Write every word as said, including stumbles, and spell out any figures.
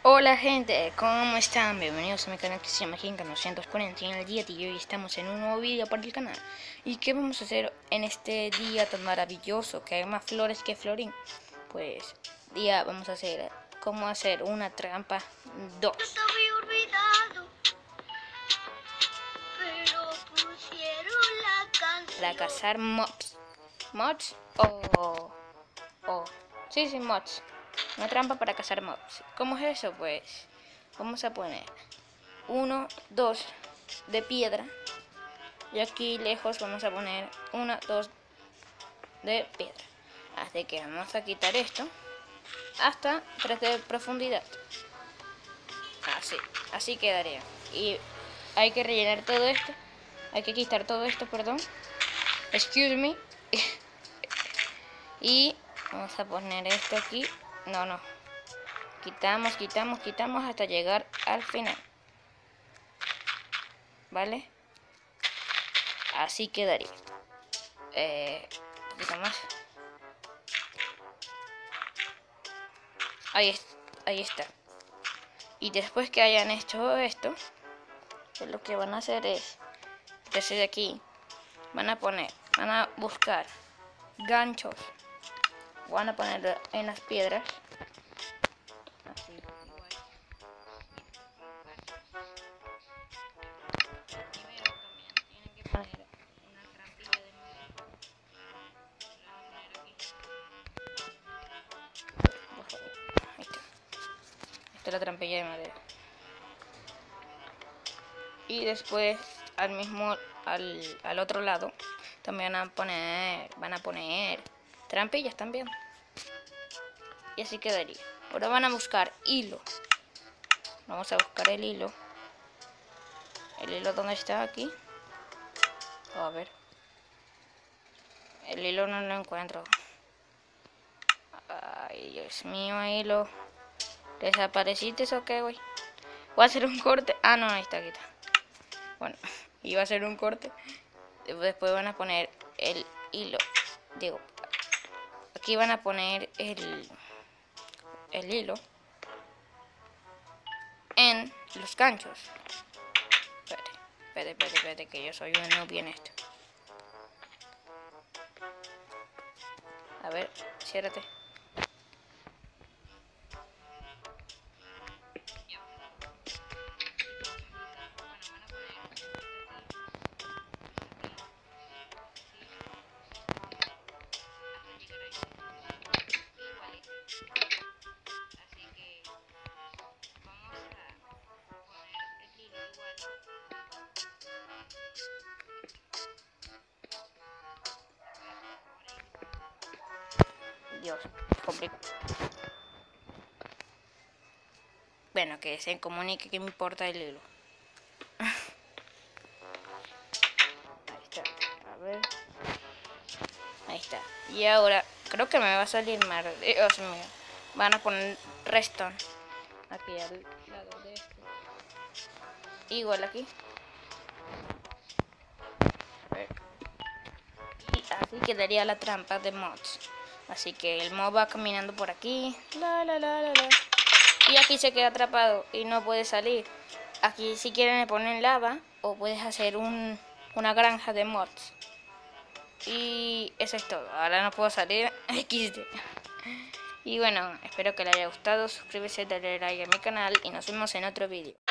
Hola gente, ¿cómo están? Bienvenidos a mi canal que se llama Ginka novecientos cuarenta y en el día de hoy estamos en un nuevo vídeo para el canal. ¿Y qué vamos a hacer en este día tan maravilloso que hay más flores que florín? Pues día vamos a hacer cómo hacer una trampa dos para cazar mobs. Mods o... o... sí, sí, mods. Una trampa para cazar mobs. ¿Cómo es eso? Pues vamos a poner uno, dos de piedra. Y aquí lejos vamos a poner uno, dos de piedra. Así que vamos a quitar esto hasta tres de profundidad. Así, así quedaría. Y hay que rellenar todo esto. Hay que quitar todo esto, perdón. Excuse me. Y vamos a poner esto aquí. No, no. Quitamos, quitamos, quitamos hasta llegar al final. ¿Vale? Así quedaría. Eh, un poquito más. Ahí, ahí está. Y después que hayan hecho esto, pues lo que van a hacer es, desde aquí, van a poner, van a buscar ganchos. Van a poner en las piedras. Así, igual. Primero también tienen que poner una trampilla de madera. La van a poner aquí. Por favor. Ahí está. Esta es la trampilla de madera. Y después al mismo, al, al otro lado, también van a poner, van a poner trampillas también. Y así quedaría. Ahora van a buscar hilo. Vamos a buscar el hilo. El hilo, ¿dónde está? Aquí. A ver. El hilo no lo encuentro. Ay, Dios mío, hilo. ¿Desapareciste o qué, güey? Voy a hacer un corte. Ah, no, ahí está, aquí está. Bueno, iba a hacer un corte. Después van a poner el hilo. Digo, aquí van a poner el, el hilo en los ganchos. Espérate, espérate, espérate, espérate, que yo soy un noob en esto. A ver, ciérrate. Dios, complicado. Bueno, que se comunique que me importa el hilo. Ahí está, a ver. Ahí está. Y ahora, creo que me va a salir mal. Dios mío. Van a poner redstone aquí al lado de este. Igual aquí. A ver. Y así quedaría la trampa de mods. Así que el mob va caminando por aquí. La, la, la, la, la. Y aquí se queda atrapado y no puede salir. Aquí si quieren le ponen lava o puedes hacer un, una granja de mods. Y eso es todo. Ahora no puedo salir. equis de. Y bueno, espero que les haya gustado. Suscríbete, dale like a mi canal y nos vemos en otro vídeo.